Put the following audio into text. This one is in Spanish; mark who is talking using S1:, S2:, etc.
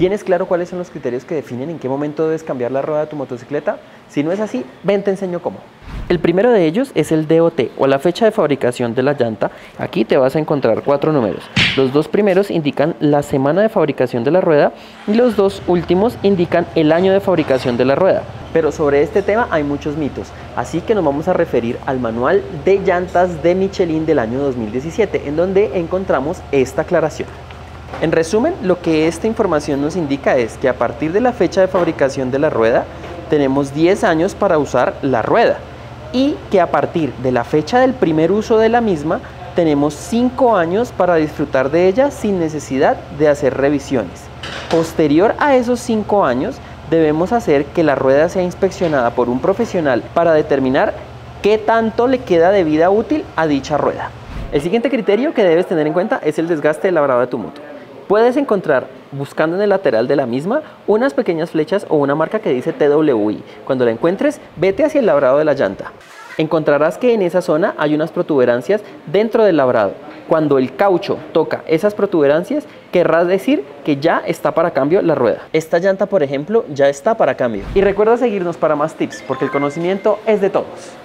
S1: ¿Tienes claro cuáles son los criterios que definen en qué momento debes cambiar la rueda de tu motocicleta? Si no es así, ven te enseño cómo. El primero de ellos es el DOT o la fecha de fabricación de la llanta. Aquí te vas a encontrar 4 números. Los 2 primeros indican la semana de fabricación de la rueda y los 2 últimos indican el año de fabricación de la rueda. Pero sobre este tema hay muchos mitos, así que nos vamos a referir al manual de llantas de Michelin del año 2017, en donde encontramos esta aclaración. En resumen, lo que esta información nos indica es que a partir de la fecha de fabricación de la rueda, tenemos 10 años para usar la rueda y que a partir de la fecha del primer uso de la misma, tenemos 5 años para disfrutar de ella sin necesidad de hacer revisiones. Posterior a esos 5 años, debemos hacer que la rueda sea inspeccionada por un profesional para determinar qué tanto le queda de vida útil a dicha rueda. El siguiente criterio que debes tener en cuenta es el desgaste del labrado de tu moto. Puedes encontrar, buscando en el lateral de la misma, unas pequeñas flechas o una marca que dice TWI. Cuando la encuentres, vete hacia el labrado de la llanta. Encontrarás que en esa zona hay unas protuberancias dentro del labrado. Cuando el caucho toca esas protuberancias, querrás decir que ya está para cambio la rueda. Esta llanta, por ejemplo, ya está para cambio. Y recuerda seguirnos para más tips, porque el conocimiento es de todos.